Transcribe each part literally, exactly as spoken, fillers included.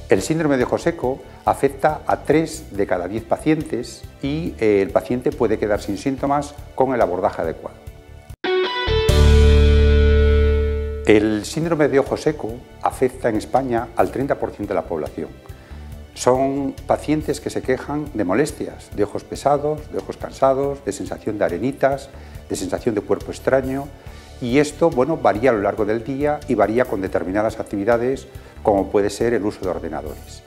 El síndrome de ojo seco afecta a tres de cada diez pacientes y eh, el paciente puede quedar sin síntomas con el abordaje adecuado. El síndrome de ojo seco afecta en España al treinta por ciento de la población. Son pacientes que se quejan de molestias, de ojos pesados, de ojos cansados, de sensación de arenitas, de sensación de cuerpo extraño, y esto, bueno, varía a lo largo del día y varía con determinadas actividades, como puede ser el uso de ordenadores.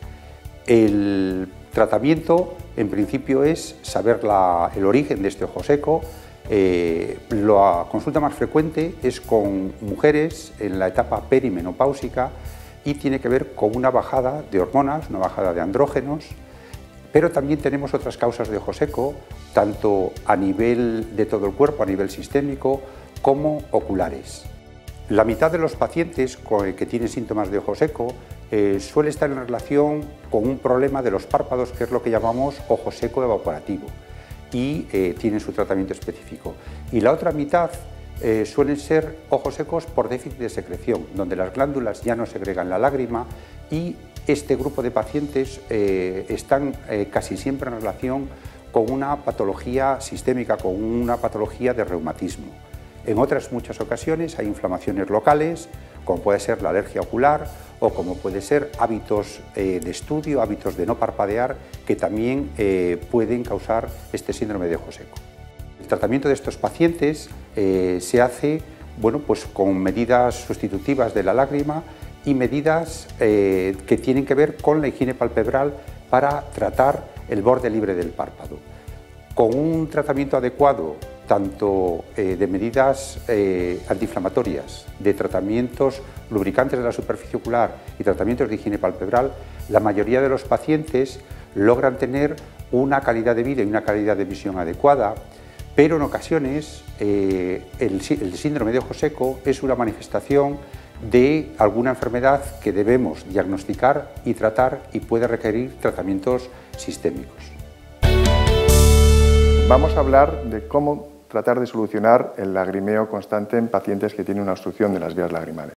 El tratamiento, en principio, es saber la, el origen de este ojo seco. Eh, la consulta más frecuente es con mujeres en la etapa perimenopáusica y tiene que ver con una bajada de hormonas, una bajada de andrógenos, pero también tenemos otras causas de ojo seco, tanto a nivel de todo el cuerpo, a nivel sistémico, como oculares. La mitad de los pacientes que tienen síntomas de ojo seco eh, suele estar en relación con un problema de los párpados, que es lo que llamamos ojo seco evaporativo, y eh, tienen su tratamiento específico. Y la otra mitad eh, suelen ser ojos secos por déficit de secreción, donde las glándulas ya no segregan la lágrima, y este grupo de pacientes eh, están eh, casi siempre en relación con una patología sistémica, con una patología de reumatismo. En otras muchas ocasiones hay inflamaciones locales, como puede ser la alergia ocular o como puede ser hábitos eh, de estudio, hábitos de no parpadear, que también eh, pueden causar este síndrome de ojo seco. El tratamiento de estos pacientes eh, se hace bueno, pues con medidas sustitutivas de la lágrima y medidas eh, que tienen que ver con la higiene palpebral para tratar el borde libre del párpado. Con un tratamiento adecuado, tanto eh, de medidas eh, antiinflamatorias, de tratamientos lubricantes de la superficie ocular y tratamientos de higiene palpebral, la mayoría de los pacientes logran tener una calidad de vida y una calidad de visión adecuada, pero en ocasiones eh, el, el síndrome de ojo seco es una manifestación de alguna enfermedad que debemos diagnosticar y tratar y puede requerir tratamientos sistémicos. Vamos a hablar de cómo tratar de solucionar el lagrimeo constante en pacientes que tienen una obstrucción de las vías lagrimales.